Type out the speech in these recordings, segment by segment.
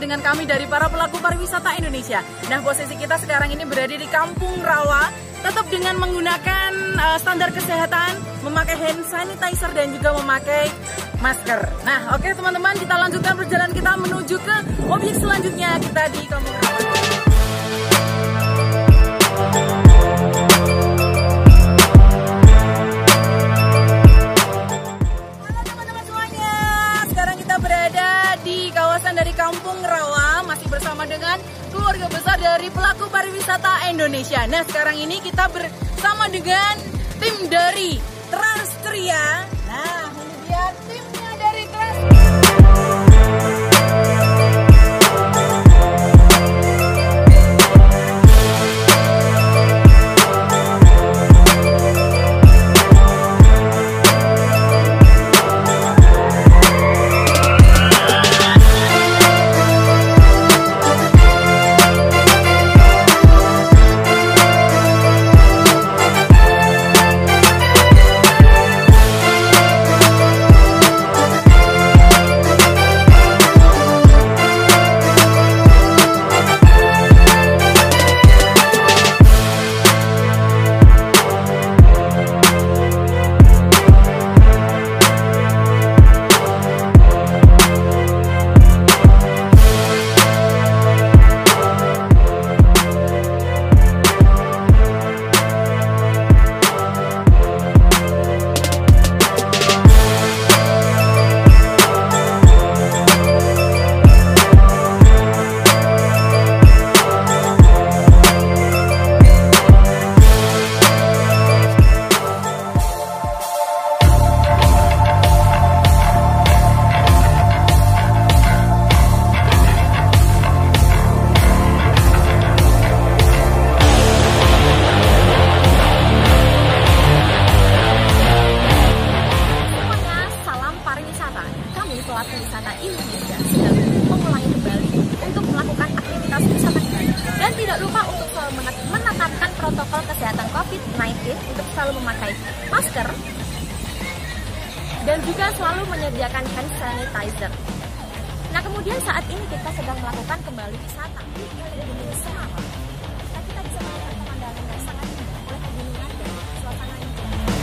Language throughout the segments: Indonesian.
dengan kami dari para pelaku pariwisata Indonesia. Nah, posisi kita sekarang ini berada di Kampung Rawa, tetap dengan menggunakan standar kesehatan, memakai hand sanitizer dan juga memakai masker. Nah, oke teman-teman, kita lanjutkan perjalanan kita menuju ke objek selanjutnya kita di Kampung Rawa. Dari Kampung Rawa, masih bersama dengan keluarga besar dari pelaku pariwisata Indonesia. Nah, sekarang ini kita bersama dengan tim dari Transtria. Nah, ini dia timnya dari Transtria. Pelaku wisata Indonesia sedang mengulangi kembali untuk melakukan aktivitas wisata kembali, dan tidak lupa untuk selalu menetapkan protokol kesehatan COVID-19 untuk selalu memakai masker dan juga selalu menyediakan hand sanitizer. Nah, kemudian saat ini kita sedang melakukan kembali wisata di Gunung Semeru. Nah, kita bisa melihat pemandangan yang sangat indah oleh pegunungan dan suasana yang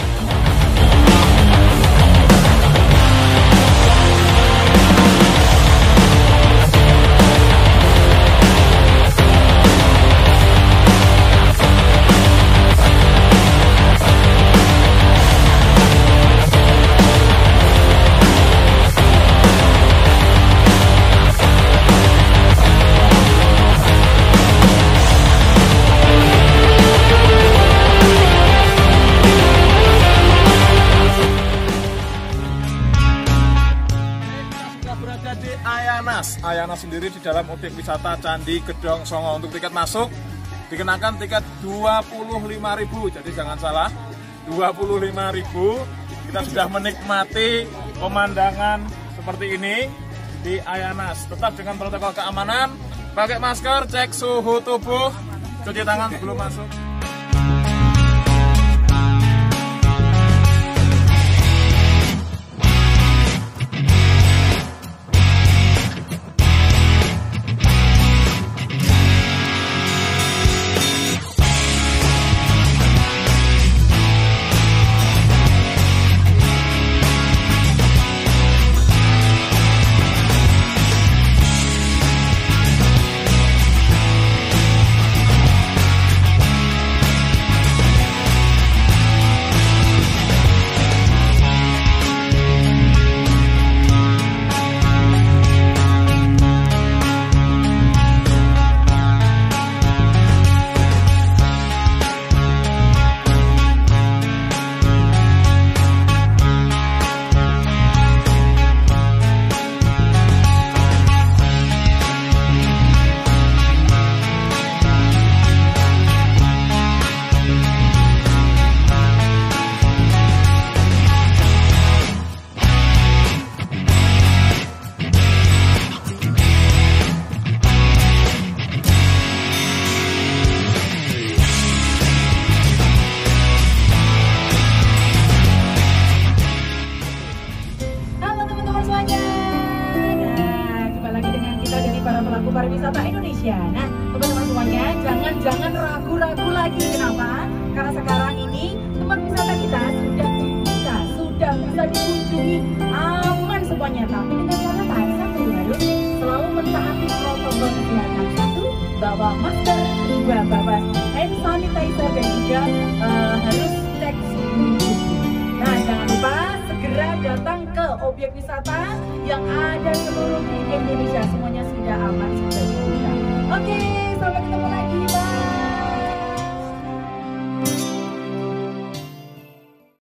Ayanas sendiri di dalam objek wisata Candi Gedong Songo. Untuk tiket masuk dikenakan tiket 25.000, jadi jangan salah, 25.000. Kita sudah menikmati pemandangan seperti ini di Ayanas. Tetap dengan protokol keamanan, pakai masker, cek suhu tubuh, cuci tangan sebelum masuk. pelaku pariwisata Indonesia. Nah, teman-teman semuanya, jangan ragu-ragu lagi. Kenapa? Karena sekarang ini tempat wisata kita sudah bisa dikunjungi aman semuanya. Tapi dengan catatan satu, harus selalu mentaati protokol kesehatan. Satu, bawa masker. Dua, bawa hand sanitizer dan juga harus cek suhu tubuh. Nah, jangan lupa segera datang ke objek wisata yang ada seluruh di Indonesia. Semuanya sudah aman, sudah dibuka. Oke, sampai ketemu lagi.